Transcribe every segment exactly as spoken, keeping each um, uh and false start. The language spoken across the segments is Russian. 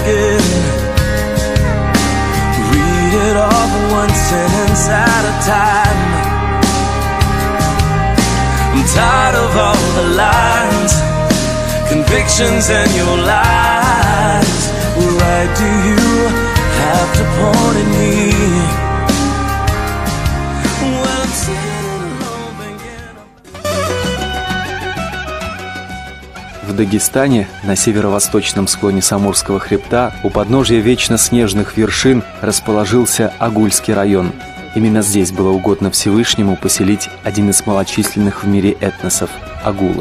begin. Read it all one sentence at a time. I'm tired of all the lies, convictions and your lies. Why do you have to point at me? Well, I'm sitting alone thinking. В Дагестане, на северо-восточном склоне Самурского хребта, у подножия вечно снежных вершин расположился Агульский район. Именно здесь было угодно Всевышнему поселить один из малочисленных в мире этносов – агулов.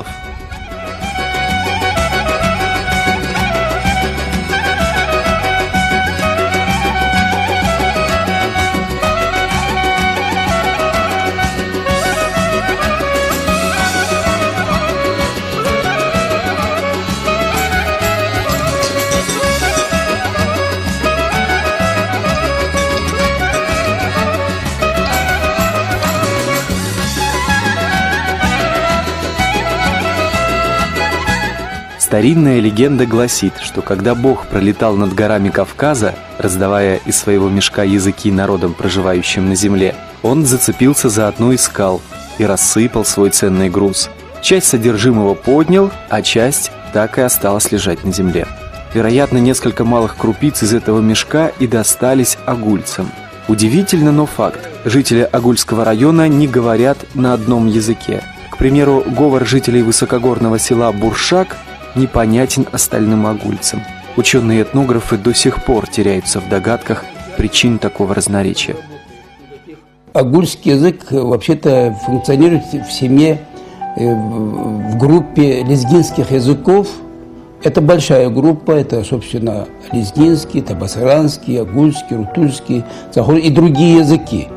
Старинная легенда гласит, что когда Бог пролетал над горами Кавказа, раздавая из своего мешка языки народам, проживающим на земле, он зацепился за одну из скал и рассыпал свой ценный груз. Часть содержимого поднял, а часть так и осталась лежать на земле. Вероятно, несколько малых крупиц из этого мешка и достались агульцам. Удивительно, но факт. Жители Агульского района не говорят на одном языке. К примеру, говор жителей высокогорного села Буршак непонятен остальным агульцам. Ученые-этнографы до сих пор теряются в догадках причин такого разноречия. Агульский язык вообще-то функционирует в семье, в группе лезгинских языков. Это большая группа, это, собственно, лезгинский, табасаранский, агульский, рутульский, и другие языки.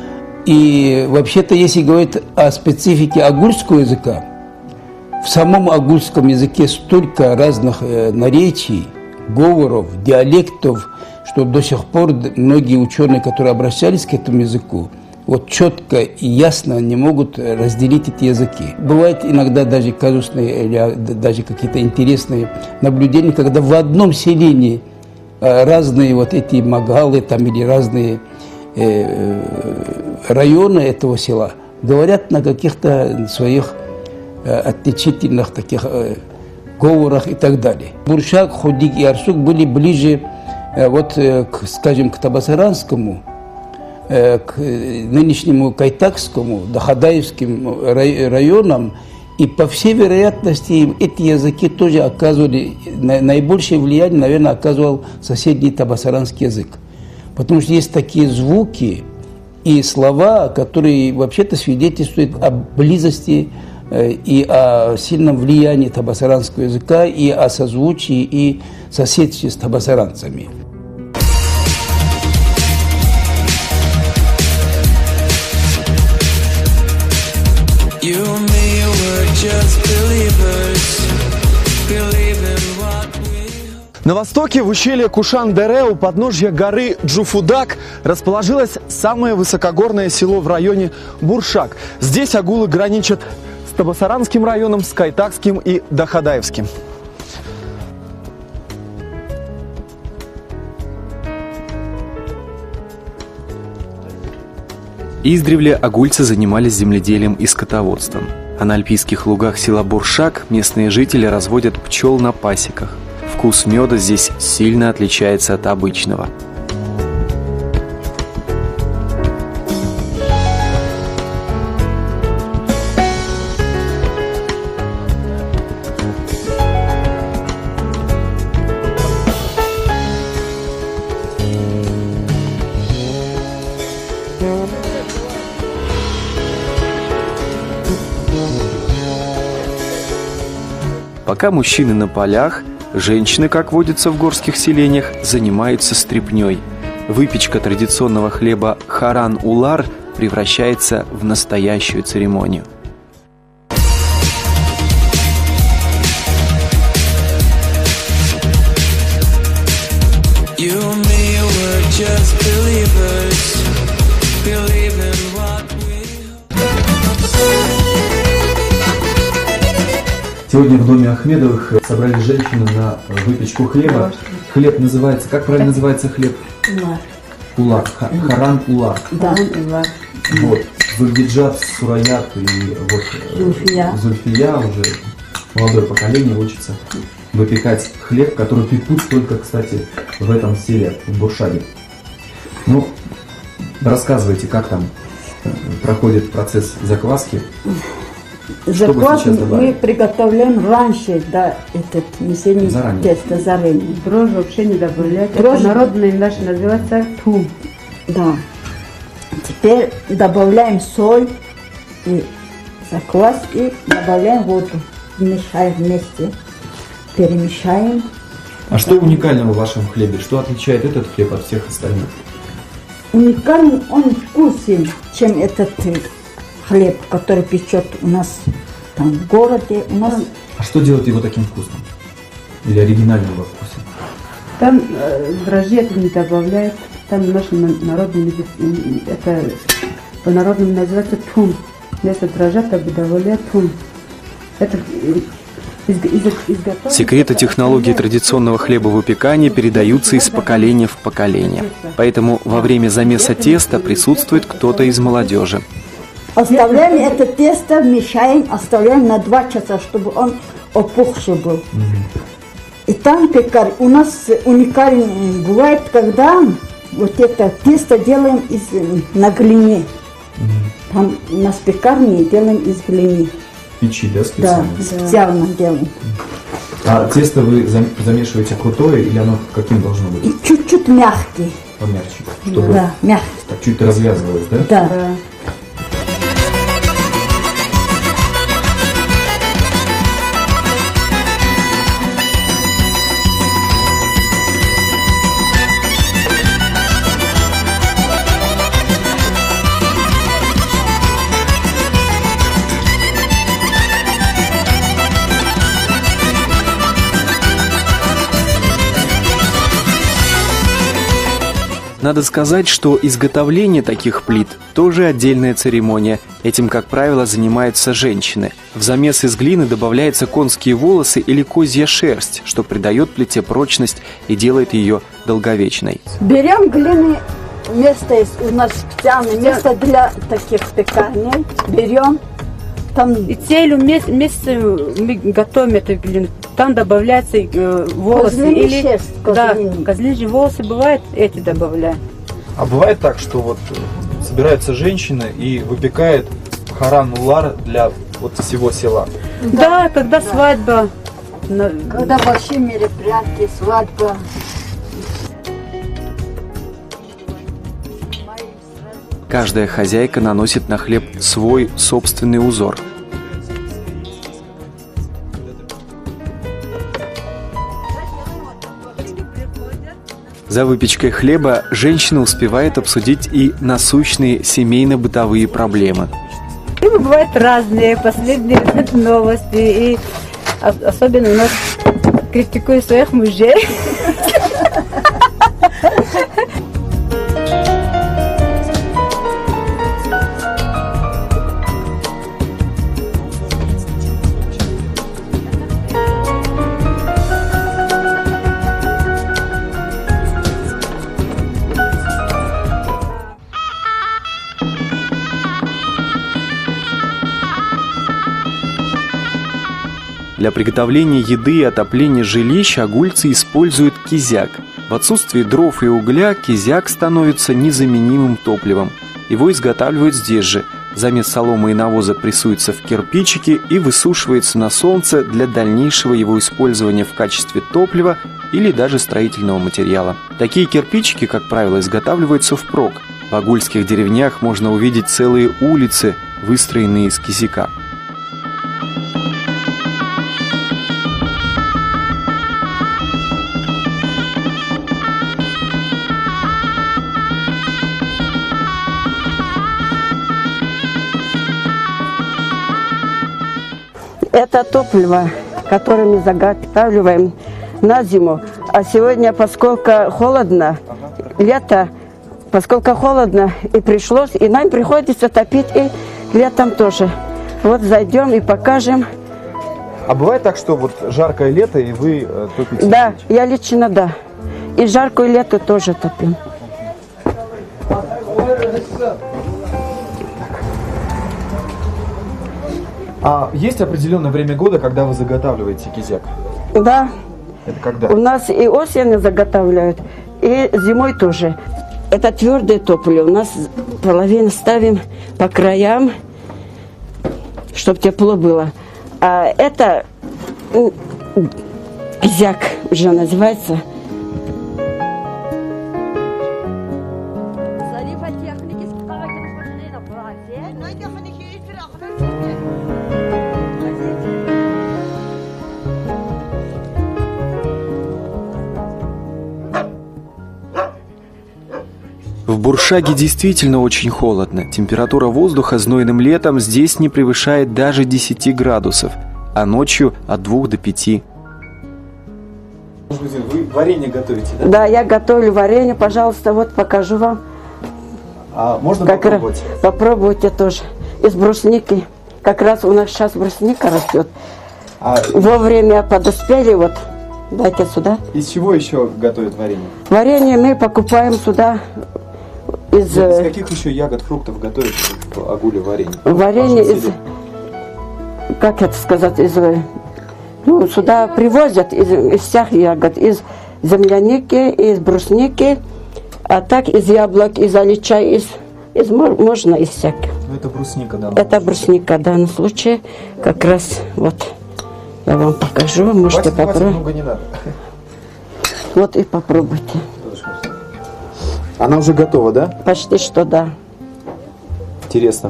И вообще-то, если говорить о специфике агульского языка, в самом агульском языке столько разных э, наречий, говоров, диалектов, что до сих пор многие ученые, которые обращались к этому языку, вот четко и ясно не могут разделить эти языки. Бывают иногда даже казусные или даже какие-то интересные наблюдения, когда в одном селении э, разные вот эти магалы там, или разные э, районы этого села говорят на каких-то своих отличительных таких э, говорах и так далее. Буршак, Худик и Арсук были ближе, э, вот, э, к, скажем, к Табасаранскому, э, к нынешнему Кайтакскому, Дахадаевским рай, районам, и по всей вероятности эти языки тоже оказывали, на, наибольшее влияние, наверное, оказывал соседний табасаранский язык. Потому что есть такие звуки и слова, которые вообще-то свидетельствуют о близости и о сильном влиянии табасаранского языка, и о созвучии, и соседстве с табасаранцами. На востоке, в ущелье Кушан-Дере, у подножья горы Джуфудак, расположилось самое высокогорное село в районе Буршак. Здесь агулы граничат с Табасаранским районом, с Кайтакским и Дахадаевским. Издревле агульцы занимались земледелием и скотоводством. А на альпийских лугах села Буршак местные жители разводят пчел на пасеках. Вкус меда здесь сильно отличается от обычного. Пока мужчины на полях, женщины, как водится в горских селениях, занимаются стряпнёй. Выпечка традиционного хлеба харан-улар превращается в настоящую церемонию. Сегодня в доме Ахмедовых собрали женщины на выпечку хлеба. Хлеб называется, как правильно называется хлеб? Улар. Улар. Харан улар. Да, улар. Вот. Зульбиджат, Сураят и вот Зульфия. Зульфия уже молодое поколение учится выпекать хлеб, который пекут только, кстати, в этом селе, в Буршаге. Ну, рассказывайте, как там проходит процесс закваски. Закваску мы приготовляем раньше, да, этот весенний тесто заранее. Дрожжи вообще не добавлять. Дрожжи. Народный наш называется тум. Да. Теперь добавляем соль и заквас и добавляем воду. Мешаем вместе. Перемешаем. А что уникального в вашем хлебе? Что отличает этот хлеб от всех остальных? Уникальный, он вкусен, чем этот хлеб, который печет у нас там в городе. У нас... А что делает его таким вкусным? Или оригинального вкуса? Там э, дрожжи это не добавляют. Там наш народный, это по-народному называется тум. Вместо дрожжа так добавляют тум. Это из, из, изготовлено. Секреты технологии традиционного хлебовыпекания передаются из поколения в поколение. Поэтому во время замеса теста присутствует кто-то из молодежи. Оставляем это тесто, мешаем, оставляем на два часа, чтобы он опухший был. И там пекарь. У нас уникально бывает, когда вот это тесто делаем из, на глине. Там у нас пекарни делаем из глины. Печи, да, специально? Да, специально делаем. А тесто вы замешиваете крутое или оно каким должно быть? И чуть-чуть мягкий. Помягче, чтобы да, мягкий. Так чуть развязывалось, да? Да. Да. Надо сказать, что изготовление таких плит тоже отдельная церемония. Этим, как правило, занимаются женщины. В замес из глины добавляются конские волосы или козья шерсть, что придает плите прочность и делает ее долговечной. Берем глины, место есть у нас специальное место для таких пекарней. Берем. Там... И целью месяца мы готовим эту глину. Там добавляются э, волосы. Козлиный или шерсть, да, козлиный. козлиные волосы бывают, эти добавляют. А бывает так, что вот собираются женщины и выпекают харан улар для вот всего села? Да, когда да. свадьба. Когда большие мероприятия, свадьба. Каждая хозяйка наносит на хлеб свой собственный узор. За выпечкой хлеба женщина успевает обсудить и насущные семейно-бытовые проблемы. Темы бывают разные, последние новости, и особенно у нас критикуют своих мужей. Для приготовления еды и отопления жилищ агульцы используют кизяк. В отсутствие дров и угля кизяк становится незаменимым топливом. Его изготавливают здесь же. Замес соломы и навоза прессуется в кирпичики и высушивается на солнце для дальнейшего его использования в качестве топлива или даже строительного материала. Такие кирпичики, как правило, изготавливаются впрок. В агульских деревнях можно увидеть целые улицы, выстроенные из кизяка. Это топливо, которое мы заготавливаем на зиму. А сегодня, поскольку холодно, лето, поскольку холодно и пришлось, и нам приходится топить и летом тоже. Вот зайдем и покажем. А бывает так, что вот жаркое лето, и вы э, топите? Да, печь? я лично да. И жаркое лето тоже топим. А есть определенное время года, когда вы заготавливаете кизяк? Да. Это когда? У нас и осенью заготавливают, и зимой тоже. Это твердое топливо. У нас половину ставим по краям, чтобы тепло было. А это кизяк уже называется. В Буршаге действительно очень холодно. Температура воздуха знойным летом здесь не превышает даже десяти градусов, а ночью от двух до пяти. Вы варенье готовите, да? Да, я готовлю варенье, пожалуйста, вот покажу вам. А можно Как попробовать? раз, попробуйте тоже. Из брусники. Как раз у нас сейчас брусника растет. А Вовремя подоспели, вот. Дайте сюда. из чего еще готовят варенье? Варенье мы покупаем сюда из... Из каких еще ягод, фруктов готовят в агуле варенье? Варенье Можно из... селедку? Как это сказать? Из... Ну, сюда привозят из, из всех ягод. Из земляники, из брусники, а так из яблок, из алича, из... из можно из всяких. Ну, это брусника, да. Это брусника в данном случае. Как раз вот я вам покажу. Можете Хватит, хватит, попробовать. много не надо. Вот и попробуйте. Она уже готова, да? Почти что да. Интересно.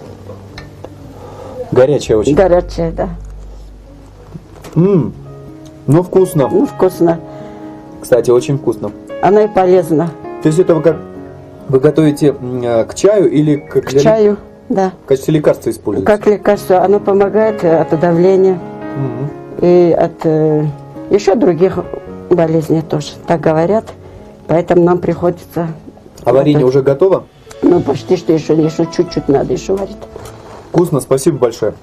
Горячая очень. Горячая, да. М-м, ну вкусно. Ну, вкусно. Кстати, очень вкусно. Она и полезна. То есть это вы как вы готовите м, к чаю или к, К чаю, да. в качестве лекарства используете? Как лекарство. Оно помогает э, от давления Мгм. и от э, еще других болезней тоже. Так говорят. Поэтому нам приходится... А варенье уже готово? Ну, почти что еще, еще чуть-чуть надо еще варить. Вкусно, спасибо большое.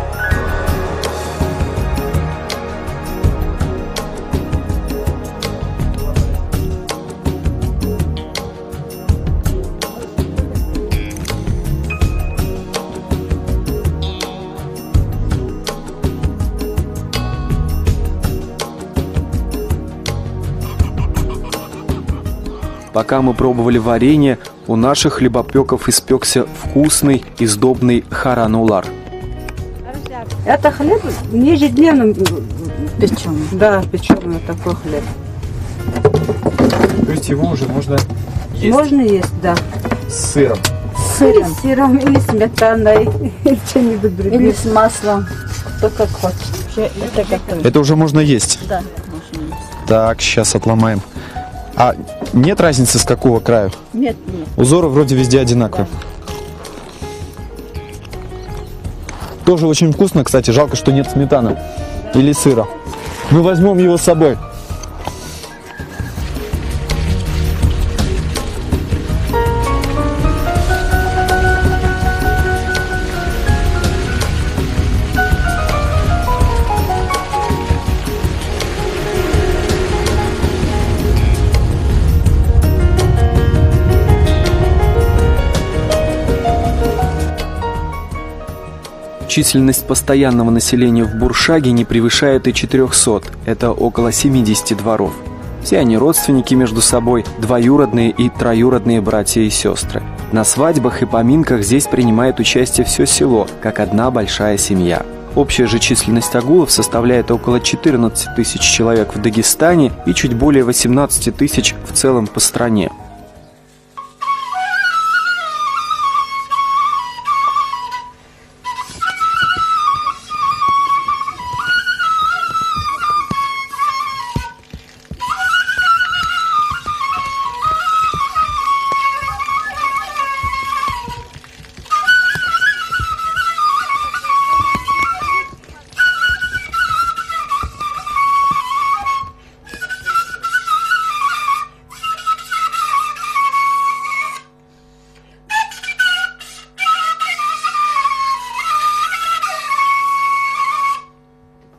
Пока мы пробовали варенье, у наших хлебопеков испекся вкусный и сдобный харанулар. Это хлеб ежедневно печеный. Да, печеный вот такой хлеб. То есть его уже можно есть Можно есть, да. с сыром. С сыром. Или с сыром, или сметаной, или чем-нибудь другим. Или с маслом, кто как хочет. Уже это готовить. Это уже можно есть? Да, можно есть. Так, сейчас отломаем. А нет разницы с какого краю? Нет, нет. Узоры вроде везде одинаковые. Тоже очень вкусно, кстати. Жалко, что нет сметаны или сыра. Мы возьмем его с собой. Численность постоянного населения в Буршаге не превышает и четырехсот, это около семидесяти дворов. Все они родственники между собой, двоюродные и троюродные братья и сестры. На свадьбах и поминках здесь принимает участие все село, как одна большая семья. Общая же численность агулов составляет около четырнадцати тысяч человек в Дагестане и чуть более восемнадцати тысяч в целом по стране.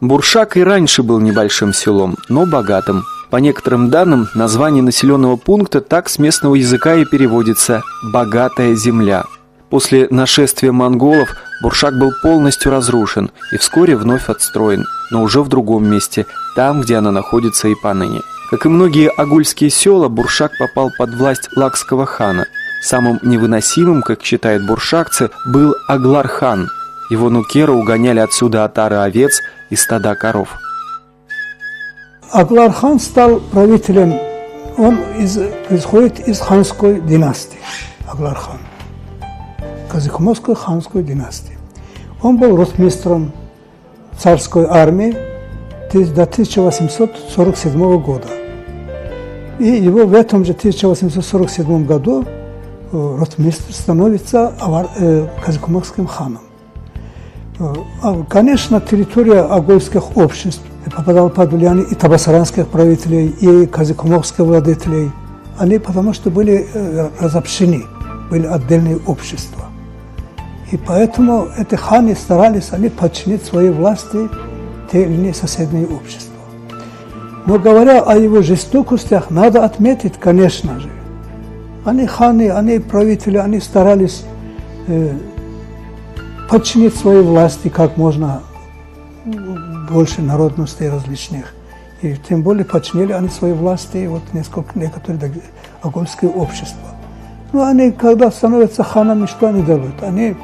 Буршак и раньше был небольшим селом, но богатым. По некоторым данным, название населенного пункта так с местного языка и переводится «богатая земля». После нашествия монголов Буршак был полностью разрушен и вскоре вновь отстроен, но уже в другом месте, там, где она находится и поныне. Как и многие агульские села, Буршак попал под власть лакского хана. Самым невыносимым, как считают буршакцы, был Аглар-хан. Его нукеры угоняли отсюда отары овец и стада коров. Аглар-хан стал правителем, он из, происходит из ханской династии, Аглар-хан, Казахмосской ханской династии. Он был ротмистром царской армии до тысяча восемьсот сорок седьмого года. И его в этом же тысяча восемьсот сорок седьмом году ротмистр становится Казахмосским ханом. Конечно, территория агульских обществ попадала под влияние и табасаранских правителей, и казакумовских владетелей. Они потому что были разобщены, были отдельные общества. И поэтому эти ханы старались они подчинить своей власти те или иные соседние общества. Но говоря о его жестокостях, надо отметить, конечно же, они ханы, они правители, они старались э, подчинить своей власти как можно больше народностей различных. И тем более подчинили они своей власти вот несколько, некоторые агульские общества. Но они, когда становятся ханами, что они делают? Они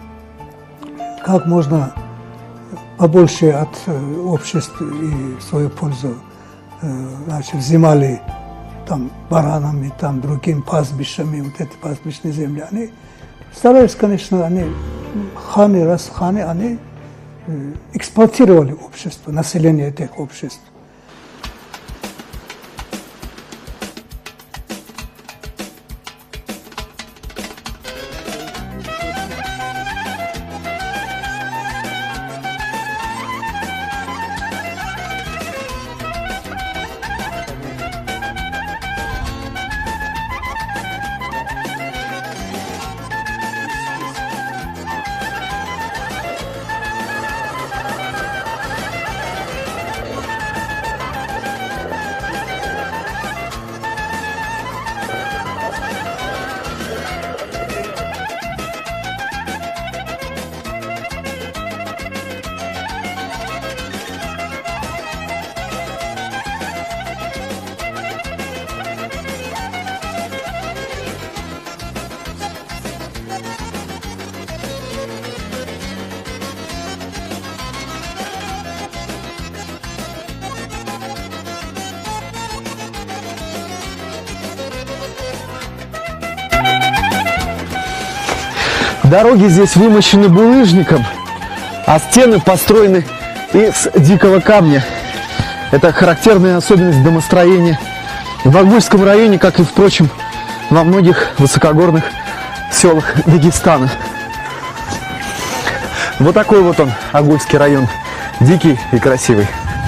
как можно побольше от обществ и свою пользу значит, взимали там баранами, там другими пастбищами, вот эти пастбищные земли. Они старались, конечно, они ханы, раз ханы, они эксплуатировали общество, население этих обществ. Дороги здесь вымощены булыжником, а стены построены из дикого камня. Это характерная особенность домостроения в Агульском районе, как и, впрочем, во многих высокогорных селах Дагестана. Вот такой вот он, Агульский район, дикий и красивый.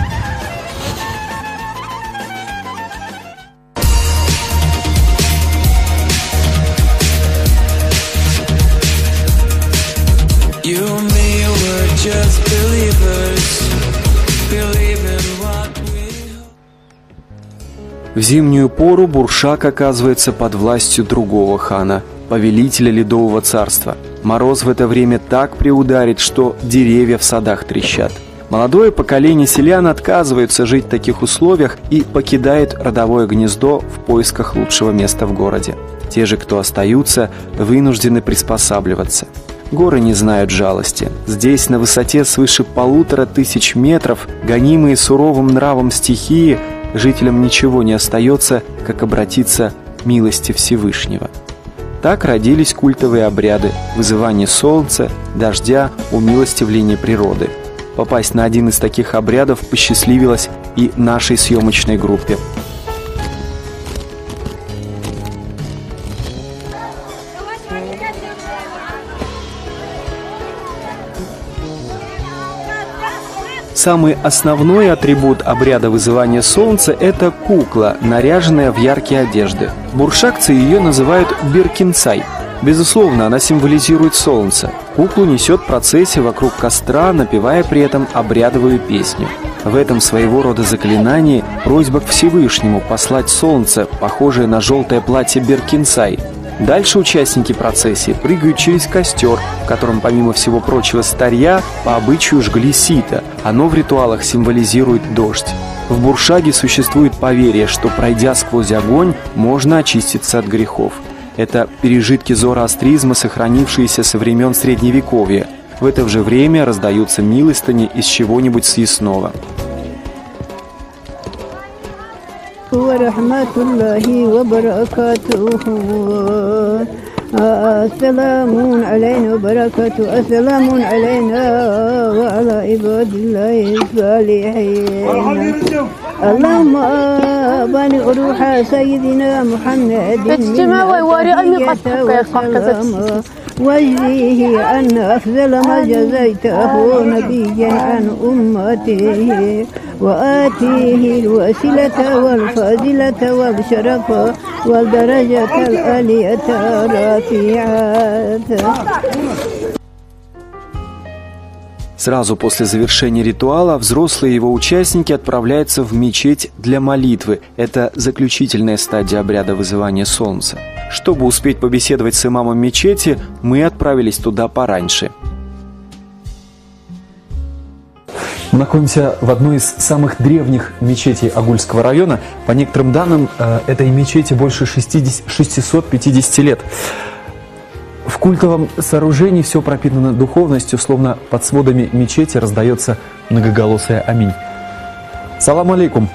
В зимнюю пору Буршак оказывается под властью другого хана, повелителя Ледового царства. Мороз в это время так приударит, что деревья в садах трещат. Молодое поколение селян отказывается жить в таких условиях и покидает родовое гнездо в поисках лучшего места в городе. Те же, кто остаются, вынуждены приспосабливаться. Горы не знают жалости. Здесь, на высоте свыше полутора тысяч метров, гонимые суровым нравом стихии, жителям ничего не остается, как обратиться к милости Всевышнего. Так родились культовые обряды вызывания солнца, дождя, умилостивления природы. Попасть на один из таких обрядов посчастливилось и нашей съемочной группе. Самый основной атрибут обряда вызывания солнца – это кукла, наряженная в яркие одежды. Буршакцы ее называют биркинцай. Безусловно, она символизирует солнце. Куклу несет в процессе вокруг костра, напевая при этом обрядовую песню. В этом своего рода заклинании просьба к Всевышнему послать солнце, похожее на желтое платье Беркинсай. Дальше участники процессии прыгают через костер, в котором, помимо всего прочего старья, по обычаю жгли сито. Оно в ритуалах символизирует дождь. В Буршаге существует поверье, что, пройдя сквозь огонь, можно очиститься от грехов. Это пережитки зороастризма, сохранившиеся со времен Средневековья. В это же время раздаются милостыни из чего-нибудь съестного. السلام علينا وبركاته السلام علينا وعلى عباد الله الصالحين اللهم بارك روح سيدنا محمد واجزيه أن أفضل ما جزيته نبيا عن أمته وآتيه الوسيلة والفضيلة والشرف والدرجة العالية الرفيعة. Сразу после завершения ритуала взрослые его участники отправляются в мечеть для молитвы. Это заключительная стадия обряда вызывания солнца. Чтобы успеть побеседовать с имамом мечети, мы отправились туда пораньше. Мы находимся в одной из самых древних мечетей Агульского района. По некоторым данным, этой мечети больше шестисот пятидесяти лет. В культовом сооружении все пропитано духовностью, словно под сводами мечети раздается многоголосое аминь. Салам алейкум.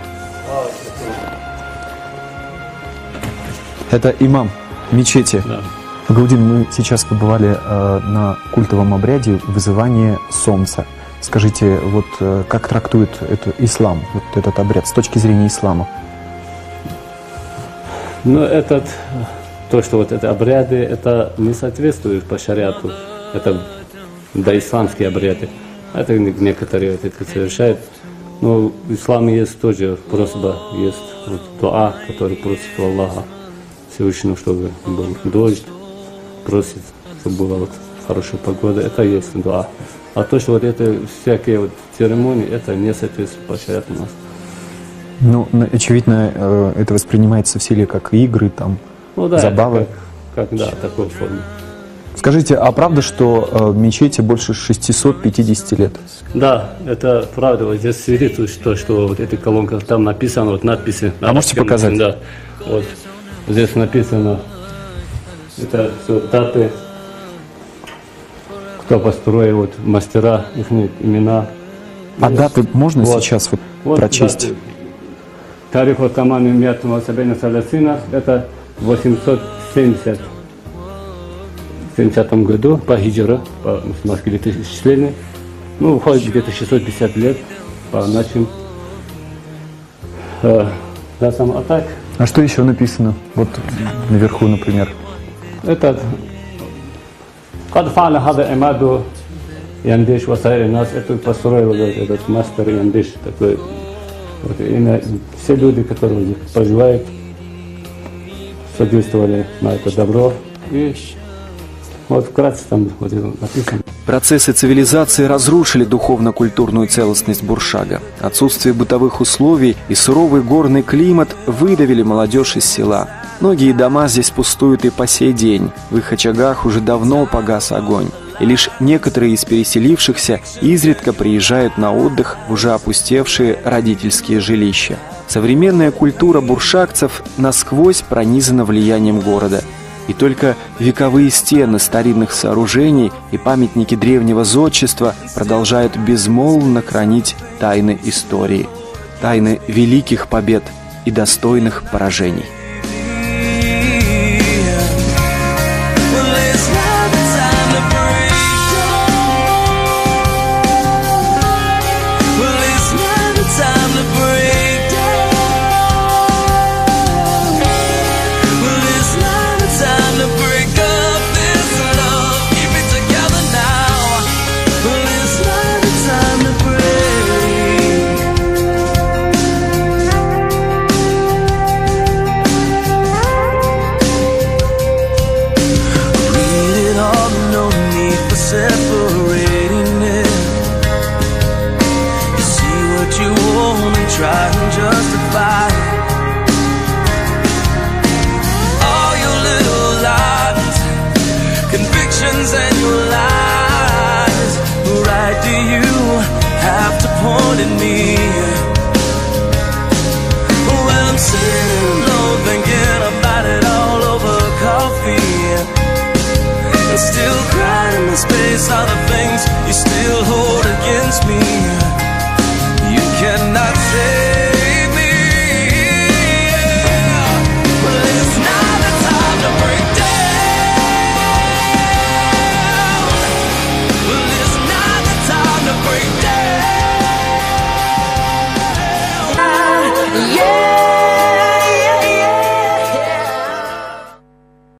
Это имам мечети. Да. Гаудин, мы сейчас побывали э, на культовом обряде вызывания солнца. Скажите, вот э, как трактует это ислам, вот этот обряд с точки зрения ислама? Ну, этот, то, что вот это обряды, это не соответствует по шариату. Это доисламские обряды. Это некоторые вот это совершают. Но в исламе есть тоже просьба, есть вот дуа, который просит у Аллаха Всевышнего, чтобы был дождь, просит, чтобы была вот хорошая погода. Это есть дуа. А то, что вот это всякие вот церемонии, это не соответствует по шариату у нас. Ну, очевидно, это воспринимается в селе как игры, там, ну, да, забавы. Как, как, да, такой форме. Скажите, а правда, что э, мечети больше шестисот пятидесяти лет? Да, это правда. Вот здесь свидетельствует, что, что вот эта колонка, там написано, вот надписи. А можете показать? Да. Вот здесь написано, это все даты, кто построил, вот мастера, их имена. А вот. Даты можно вот. Сейчас вот, вот прочесть? Даты. Тарих от команды Мятного Сабина Саласина, это в восемьсот семидесятом году по хиджра, по мусульманскому летоисчислению. Ну, уходит где-то шестьсот пятьдесят лет по нашим. Э, да, сам, а так. А что еще написано? Вот наверху, например. Это «Кад фа'ля хада имаду Яндиш васайри нас». Это построил этот мастер Яндиш, такой. Вот, и все люди, которые здесь проживают, содействовали на это добро. И вот вкратце там вот написано. Процессы цивилизации разрушили духовно-культурную целостность Буршага. Отсутствие бытовых условий и суровый горный климат выдавили молодежь из села. Многие дома здесь пустуют и по сей день. В их очагах уже давно погас огонь. И лишь некоторые из переселившихся изредка приезжают на отдых в уже опустевшие родительские жилища. Современная культура буршагцев насквозь пронизана влиянием города. И только вековые стены старинных сооружений и памятники древнего зодчества продолжают безмолвно хранить тайны истории. Тайны великих побед и достойных поражений. convictions and your lies. Right, do you have to point at me? Well, I'm sitting